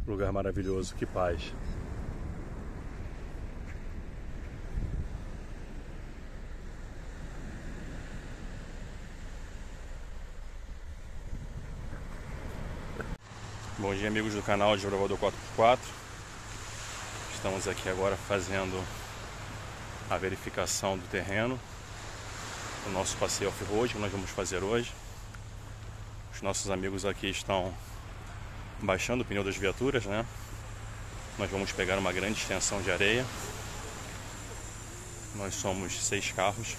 Lugar maravilhoso, que paz. Bom dia, amigos do canal Desbravador 4x4. Estamos aqui agora fazendo a verificação do terreno, o nosso passeio off-road que nós vamos fazer hoje. Os nossos amigos aqui estão baixando o pneu das viaturas, né? Nós vamos pegar uma grande extensão de areia. Nós somos 6 carros.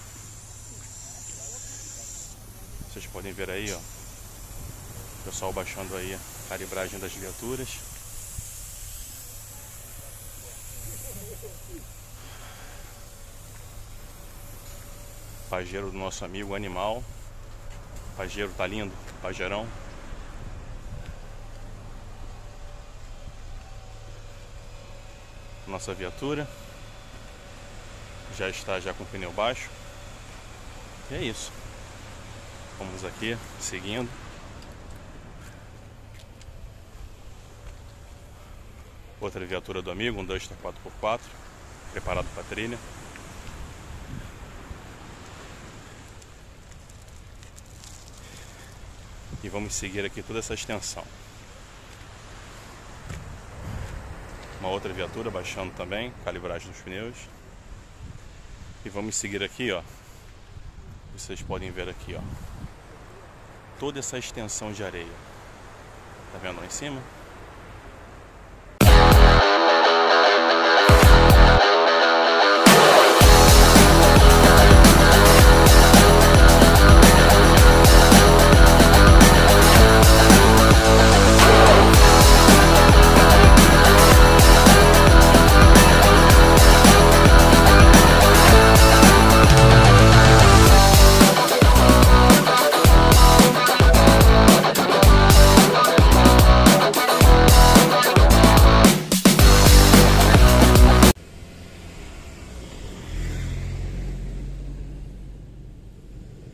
Vocês podem ver aí, ó, o pessoal baixando aí a calibragem das viaturas. Pajeiro do nosso amigo Animal. Pajeiro tá lindo, pajeirão. Nossa viatura já está com o pneu baixo. E é isso. Vamos aqui seguindo. Outra viatura do amigo, um Duster 4x4, preparado para trilha. E vamos seguir aqui toda essa extensão. Uma outra viatura baixando também, calibragem dos pneus. E vamos seguir aqui, ó. Vocês podem ver aqui, ó, toda essa extensão de areia. Tá vendo lá em cima?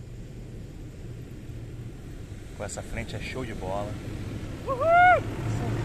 Com essa frente é show de bola. Uhul!